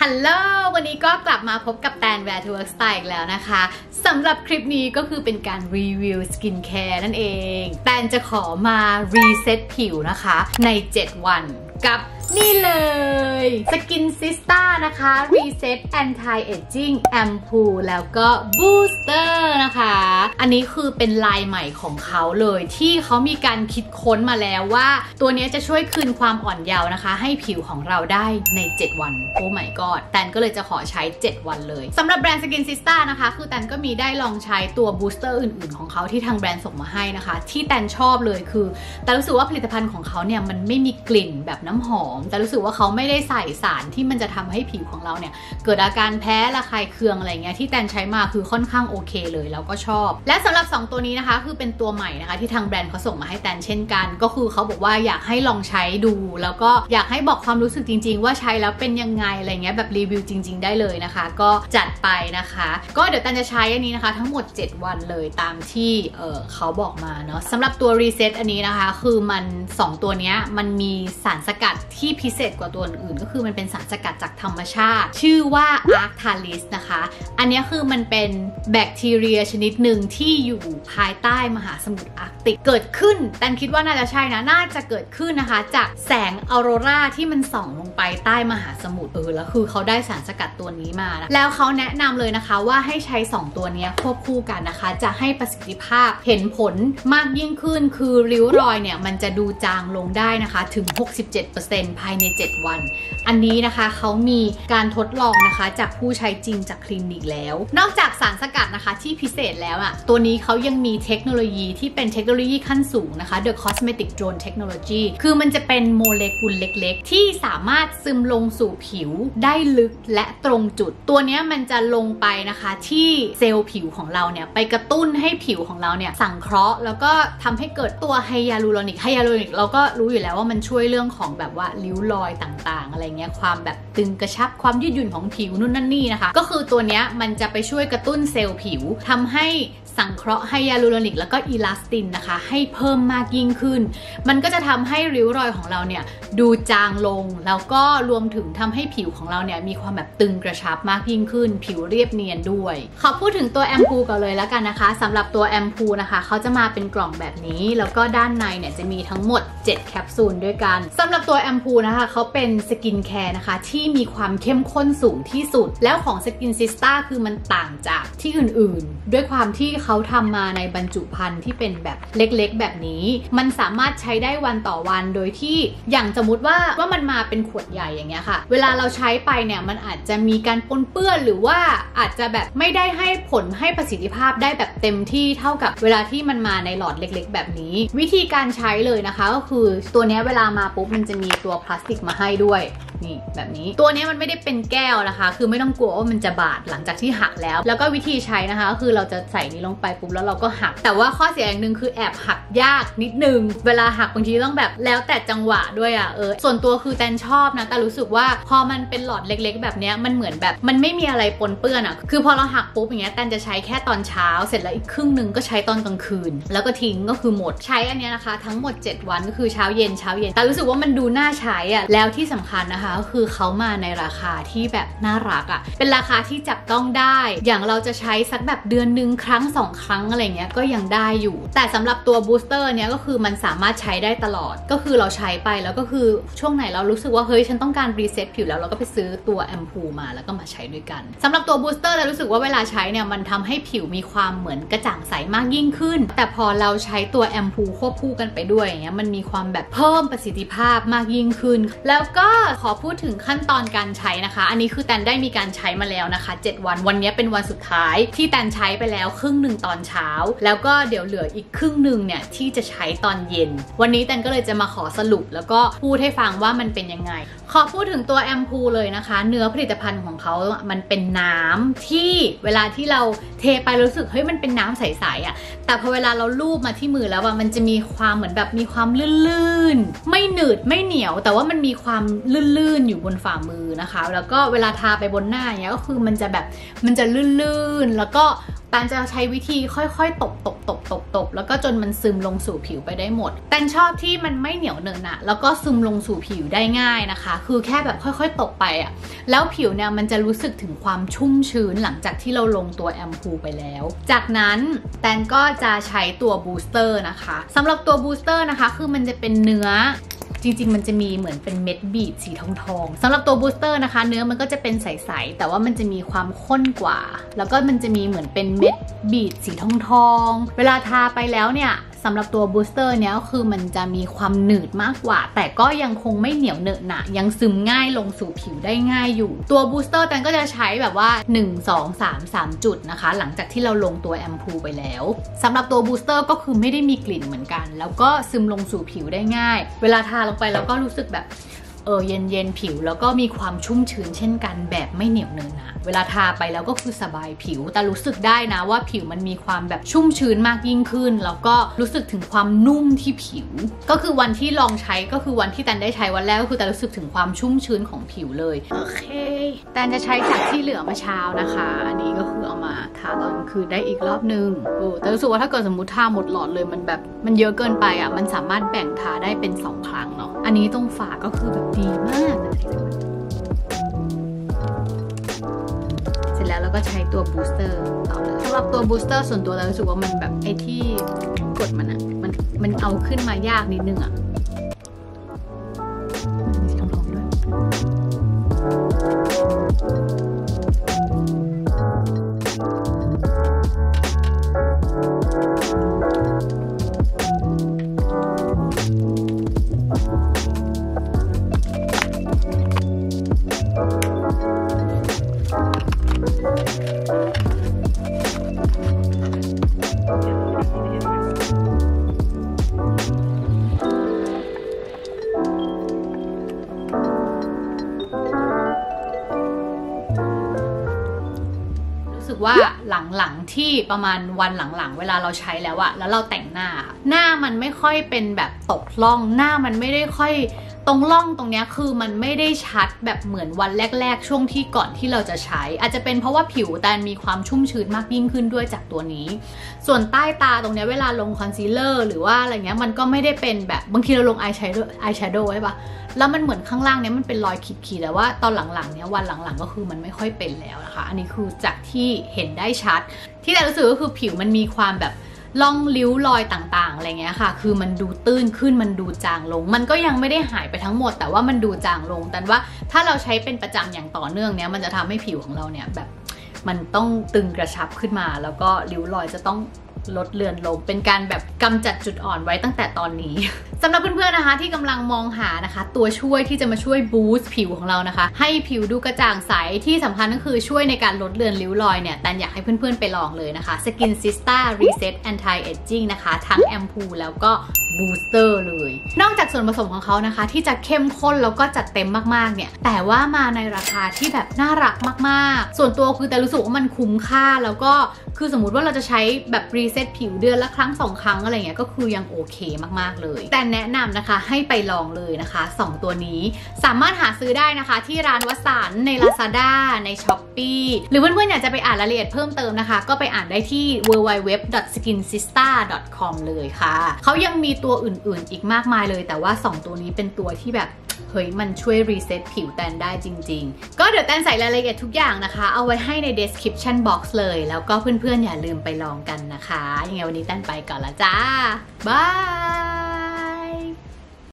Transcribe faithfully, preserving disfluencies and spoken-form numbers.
ฮัลโหลวันนี้ก็กลับมาพบกับแตน Wear to Work Style อีกแล้วนะคะสำหรับคลิปนี้ก็คือเป็นการรีวิวสกินแคร์นั่นเองแตนจะขอมารีเซ็ตผิวนะคะในเจ็ดวันกับนี่เลยสกินซิสต้านะคะ Reset Anti Aging Ampoule แล้วก็ Booster นะคะอันนี้คือเป็นลายใหม่ของเขาเลยที่เขามีการคิดค้นมาแล้วว่าตัวนี้จะช่วยคืนความอ่อนเยาว์นะคะให้ผิวของเราได้ในเจ็ดวันโอ้ my god แตนก็เลยจะขอใช้เจ็ดวันเลยสำหรับแบรนด์สกินซิสต้านะคะคือแตนก็มีได้ลองใช้ตัว Booster อื่นๆของเขาที่ทางแบรนด์ส่งมาให้นะคะที่แตนชอบเลยคือแต่รู้สึกว่าผลิตภัณฑ์ของเขาเนี่ยมันไม่มีกลิ่นแบบน้ำหอมแต่รู้สึกว่าเขาไม่ได้ใส่สารที่มันจะทำให้ผิวของเราเนี่ยเกิดอาการแพ้ระคายเคืองอะไรเงี้ยที่แตนใช้มาคือค่อนข้างโอเคเลยแล้วก็ชอบและสำหรับสองตัวนี้นะคะคือเป็นตัวใหม่นะคะที่ทางแบรนด์เขาส่งมาให้แตนเช่นกันก็คือเขาบอกว่าอยากให้ลองใช้ดูแล้วก็อยากให้บอกความรู้สึกจริงๆว่าใช้แล้วเป็นยังไงอะไรเงี้ยแบบรีวิวจริงๆได้เลยนะคะก็จัดไปนะคะก็เดี๋ยวแตนจะใช้อันนี้นะคะทั้งหมดเจ็ดวันเลยตามที่เออเขาบอกมาเนาะสำหรับตัวรีเซ็ตอันนี้นะคะคือมันสองตัวนี้มันมีสารสกัดที่พิเศษกว่าตัวอื่นก็คือมันเป็นสารสกัดจากธรรมชาติชื่อว่า Arctalis นะคะอันนี้คือมันเป็นแบคทีเรียชนิดหนึ่งที่อยู่ภายใต้มหาสมุทรอาร์กติกเกิดขึ้นแตนคิดว่าน่าจะใช่นะน่าจะเกิดขึ้นนะคะจากแสงออโรราที่มันส่องลงไปใต้มหาสมุทรเออแล้วคือเขาได้สารสกัดตัวนี้มานะแล้วเขาแนะนำเลยนะคะว่าให้ใช้สองตัวนี้ควบคู่กันนะคะจะให้ประสิทธิภาพเห็นผลมากยิ่งขึ้นคือริ้วรอยเนี่ยมันจะดูจางลงได้นะคะถึง หกสิบเจ็ดเปอร์เซ็นต์ ภายในเจ็ดวันอันนี้นะคะเขามีการทดลองนะคะจากผู้ใช้จริงจากคลินิกแล้วนอกจากสารสกัดนะคะที่พิเศษแล้วอ่ะตัวนี้เขายังมีเทคโนโลยีที่เป็นเทคโนโลยีขั้นสูงนะคะ The Cosmetic Drone Technology คือมันจะเป็นโมเลกุลเล็กๆที่สามารถซึมลงสู่ผิวได้ลึกและตรงจุดตัวนี้มันจะลงไปนะคะที่เซลล์ผิวของเราเนี่ยไปกระตุ้นให้ผิวของเราเนี่ยสังเคราะห์แล้วก็ทำให้เกิดตัวไฮยาลูรอนิกไฮยาลูรอนิกเราก็รู้อยู่แล้วว่ามันช่วยเรื่องของแบบว่าริ้วรอยต่างๆอะไรเงี้ยความแบบตึงกระชับความยืดหยุ่นของผิวนู่นนั่นนี่นะคะก็คือตัวเนี้ยมันจะไปช่วยกระตุ้นเซลล์ผิวทำให้สังเคราะห์ไฮยาลูรอนิกแล้วก็อีลาสตินนะคะให้เพิ่มมากยิ่งขึ้นมันก็จะทำให้ริ้วรอยของเราเนี่ยดูจางลงแล้วก็รวมถึงทำให้ผิวของเราเนี่ยมีความแบบตึงกระชับมากยิ่งขึ้นผิวเรียบเนียนด้วยขอพูดถึงตัวแอมพูก่อนเลยแล้วกันนะคะสำหรับตัวแอมพูนะคะเขาจะมาเป็นกล่องแบบนี้แล้วก็ด้านในเนี่ยจะมีทั้งหมดเจ็ดแคปซูลด้วยกันสำหรับตัวแอมพูนะคะเขาเป็นสกินแคร์นะคะที่มีความเข้มข้นสูงที่สุดแล้วของสกินซิสต้าคือมันต่างจากที่อื่นๆด้วยความที่เขาทำมาในบรรจุภัณฑ์ที่เป็นแบบเล็กๆแบบนี้มันสามารถใช้ได้วันต่อวันโดยที่อย่างสมมติว่าว่ามันมาเป็นขวดใหญ่อย่างเงี้ยค่ะเวลาเราใช้ไปเนี่ยมันอาจจะมีการปนเปื้อนหรือว่าอาจจะแบบไม่ได้ให้ผลให้ประสิทธิภาพได้แบบเต็มที่เท่ากับเวลาที่มันมาในหลอดเล็กๆแบบนี้วิธีการใช้เลยนะคะก็คือตัวนี้เวลามาปุ๊บมันจะมีตัวพลาสติกมาให้ด้วยนี่แบบนี้ตัวนี้มันไม่ได้เป็นแก้วนะคะคือไม่ต้องกลัวว่ามันจะบาดหลังจากที่หักแล้วแล้วก็วิธีใช้นะคะก็คือเราจะใส่นี้ลงไปปุ๊บแล้วเราก็หักแต่ว่าข้อเสียอย่างหนึ่งคือแอบหักยากนิดนึงเวลาหักบางทีต้องแบบแล้วแต่จังหวะด้วยอ่ะเออส่วนตัวคือแตนชอบนะแต่รู้สึกว่าพอมันเป็นหลอดเล็กๆแบบนี้มันเหมือนแบบมันไม่มีอะไรปนเปื้อนอ่ะคือพอเราหักปุ๊บอย่างเงี้ยแตนจะใช้แค่ตอนเช้าเสร็จแล้วอีกครึ่งนึงก็ใช้ตอนกลางคืนแล้วก็ทิ้งก็คือหมดใช้อันนี้นะคะทั้งหมดเจ็ดวันก็คือเช้าเย็นเช้าเย็นแต่รู้สึกว่ามันดูน่าใช้อ่ะแล้วที่สำคัญนะคะก็คือเขามาในราคาที่แบบน่ารักอ่ะเป็นราคาที่จับต้องได้อย่างเราจะใช้สักแบบเดือนนึงครั้งสองครั้งอะไรเงี้ยก็ยังได้อยู่แต่สำหรับตัวบูสเตอร์เนี้ยก็คือมันสามารถใช้ได้ตลอดก็คือเราใช้ไปแล้วก็คือช่วงไหนเรารู้สึกว่าเฮ้ยฉันต้องการรีเซ็ตผิวแล้วเราก็ไปซื้อตัวแอมพูมาแล้วก็มาใช้ด้วยกันสำหรับตัวบูสเตอร์เรารู้สึกว่าเวลาใช้เนี่ยมันทำให้ผิวมีความเหมือนกระจ่างใสมากยิ่งขึ้นแต่พอเราใช้ตัวแอมพูควบคู่กันไปด้วยอย่างเงี้ยมันมีความแบบเพิ่มประสิทธิภาพมากยิ่งขึ้นแล้วก็ขอพูดถึงขั้นตอนการใช้นะคะอันนี้คือแตนได้มีการใช้มาแล้วนะคะเจ็ดวันวันนี้เป็นวันสุดท้ายที่แตนใช้ไปแล้วครึ่งหนึ่งตอนเช้าแล้วก็เดี๋ยวเหลืออีกครึ่งหนึ่งเนี่ยที่จะใช้ตอนเย็นวันนี้แตนก็เลยจะมาขอสรุปแล้วก็พูดให้ฟังว่ามันเป็นยังไงขอพูดถึงตัวแอมพูเลยนะคะเนื้อผลิตภัณฑ์ของเขามันเป็นน้ำที่เวลาที่เราเทไปรู้สึกเฮ้ยมันเป็นน้ำใสๆอ่ะแต่พอเวลาเราลูบมาที่มือแล้วอ่ะมันจะมีความเหมือนแบบมีความลื่นๆไม่หนืดไม่เหนียวแต่ว่ามันมีความลื่ลื่นๆอยู่บนฝ่ามือนะคะแล้วก็เวลาทาไปบนหน้าเนี้ยก็คือมันจะแบบมันจะลื่นๆแล้วก็แตนจะใช้วิธีค่อยๆตบตบตบตบตบแล้วก็จนมันซึมลงสู่ผิวไปได้หมดแตนชอบที่มันไม่เหนียวเนอะหนะแล้วก็ซึมลงสู่ผิวได้ง่ายนะคะคือแค่แบบค่อยๆตบไปอ่ะแล้วผิวเนี่ยมันจะรู้สึกถึงความชุ่มชื้นหลังจากที่เราลงตัวแอมพูไปแล้วจากนั้นแตนก็จะใช้ตัวบูสเตอร์นะคะสำหรับตัวบูสเตอร์นะคะคือมันจะเป็นเนื้อจริงๆมันจะมีเหมือนเป็นเม็ดบีดสีทองทองสำหรับตัวบูสเตอร์นะคะเนื้อมันก็จะเป็นใสๆแต่ว่ามันจะมีความข้นกว่าแล้วก็มันจะมีเหมือนเป็นเม็ดบีดสีทองทองเวลาทาไปแล้วเนี่ยสำหรับตัวบูสเตอร์เนี้ยคือมันจะมีความหนืดมากกว่าแต่ก็ยังคงไม่เหนียวเหนอะหนะยังซึมง่ายลงสู่ผิวได้ง่ายอยู่ตัวบูสเตอร์แตนก็จะใช้แบบว่าหนึ่ง สอง สาม สามจุดนะคะหลังจากที่เราลงตัวแอมพูไปแล้วสำหรับตัวบูสเตอร์ก็คือไม่ได้มีกลิ่นเหมือนกันแล้วก็ซึมลงสู่ผิวได้ง่ายเวลาทาลงไปแล้วก็รู้สึกแบบเออเย็นเย็นผิวแล้วก็มีความชุ่มชื้นเช่นกันแบบไม่เหนียวเนอะหนะเวลาทาไปแล้วก็คือสบายผิวแต่รู้สึกได้นะว่าผิวมันมีความแบบชุ่มชื้นมากยิ่งขึ้นแล้วก็รู้สึกถึงความนุ่มที่ผิวก็คือวันที่ลองใช้ก็คือวันที่แตนได้ใช้วันแรกก็คือแตนรู้สึกถึงความชุ่มชื้นของผิวเลยโอเคแตนจะใช้จากที่เหลือเมื่อเช้านะคะอันนี้ก็คือเอามาทาตอนคืนได้อีกรอบนึงโอ้แต่รู้สึกว่าถ้าเกิดสมมติทาหมดหลอดเลยมันแบบมันเยอะเกินไปอ่ะมันสามารถแบ่งทาได้เป็นสองครั้งเนาะอันนี้ตรงฝาก็คือแบบดีมากเลยเสร็จแล้วเราก็ใช้ตัวบูสเตอร์ต่อเลยสำหรับตัวบูสเตอร์ส่วนตัวเรารู้สึกว่ามันแบบไอ้ที่กดมันอะมันมันเอาขึ้นมายากนิดนึงอะมีคำร้องด้วยว่าหลังๆที่ประมาณวันหลังๆเวลาเราใช้แล้วอะแล้วเราแต่งหน้าหน้ามันไม่ค่อยเป็นแบบตกล่องหน้ามันไม่ได้ค่อยตรงล่องตรงเนี้ยคือมันไม่ได้ชัดแบบเหมือนวันแรกๆช่วงที่ก่อนที่เราจะใช้อาจจะเป็นเพราะว่าผิวแตนมีความชุ่มชื้นมากยิ่งขึ้นด้วยจากตัวนี้ส่วนใต้ตาตรงเนี้ยเวลาลงคอนซีลเลอร์หรือว่าอะไรเงี้ยมันก็ไม่ได้เป็นแบบบางทีเราลงอายแชโดว์อายแชโดว์ใช่ปะแล้วมันเหมือนข้างล่างเนี้ยมันเป็นรอยขีดๆแต่ว่าตอนหลังๆเนี้ยวันหลังๆก็คือมันไม่ค่อยเป็นแล้วนะคะอันนี้คือจากที่เห็นได้ชัดที่แต่รู้สึกก็คือผิวมันมีความแบบล่องริ้วรอยต่างๆอะไรเงี้ยค่ะคือมันดูตื้นขึ้นมันดูจางลงมันก็ยังไม่ได้หายไปทั้งหมดแต่ว่ามันดูจางลงแต่ว่าถ้าเราใช้เป็นประจำอย่างต่อเนื่องเนี้ยมันจะทำให้ผิวของเราเนี่ยแบบมันต้องตึงกระชับขึ้นมาแล้วก็ริ้วรอยจะต้องลดเลือนลงเป็นการแบบกำจัดจุดอ่อนไว้ตั้งแต่ตอนนี้ สำหรับเพื่อนๆนะคะที่กำลังมองหานะคะตัวช่วยที่จะมาช่วยบูสต์ผิวของเรานะคะให้ผิวดูกระจ่างใสที่สำคัญก็คือช่วยในการลดเลือนริ้วรอยเนี่ยแตนอยากให้เพื่อนๆไปลองเลยนะคะ Skin Sista Reset Anti Aging นะคะทั้งแอมพูแล้วก็บูสเตอร์เลยนอกจากส่วนผสมของเขานะคะที่จะเข้มข้นแล้วก็จัดเต็มมากๆเนี่ยแต่ว่ามาในราคาที่แบบน่ารักมากๆส่วนตัวคือแต่รู้สึกว่ามันคุ้มค่าแล้วก็คือสมมุติว่าเราจะใช้แบบรีเซ็ตผิวเดือนละครั้งสองครั้งอะไรเงี้ยก็คือยังโอเคมากๆเลยแต่แนะนำนะคะให้ไปลองเลยนะคะสองตัวนี้สามารถหาซื้อได้นะคะที่ร้านวสันต์ใน Lazada ใน Shopee หรือเพื่อนๆอยากจะไปอ่านรายละเอียดเพิ่มเติมนะคะก็ไปอ่านได้ที่ ดับเบิลยู ดับเบิลยู ดับเบิลยู ดอท สกินซิสต้า ดอท คอม เลยค่ะเขายังมีตัวอื่นๆอีกมากมายเลยแต่ว่าสองตัวนี้เป็นตัวที่แบบเฮ้ยมันช่วยรีเซ็ตผิวแตนได้จริงๆก็เดี๋ยวแตนใส่รายละเอียดทุกอย่างนะคะเอาไว้ให้ใน description box เลยแล้วก็เพื่อนๆอย่าลืมไปลองกันนะคะยังไงวันนี้แตนไปก่อนละจ้าบาย